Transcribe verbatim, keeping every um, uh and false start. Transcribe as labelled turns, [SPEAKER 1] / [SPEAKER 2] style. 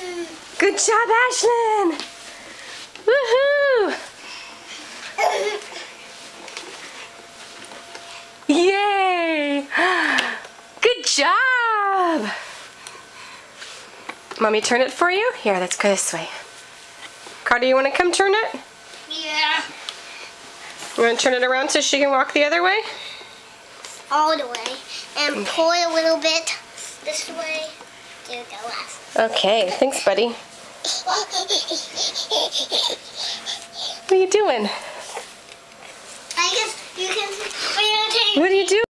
[SPEAKER 1] Good job, Ashlyn. Woohoo! Yay! Good job! Mommy turn it for you? Here, let's go this way. Carter, you want to come turn it?
[SPEAKER 2] Yeah.
[SPEAKER 1] You want to turn it around so she can walk the other way?
[SPEAKER 2] All the way. And pull it a little bit this way to the left.
[SPEAKER 1] Okay, thanks, buddy. What are you doing?
[SPEAKER 2] I guess you can...
[SPEAKER 1] What are you doing?